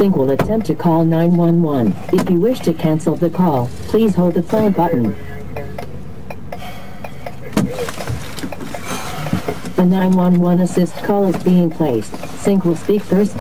Sync will attempt to call 911. If you wish to cancel the call, please hold the phone button. A 911 assist call is being placed. Sync will speak first.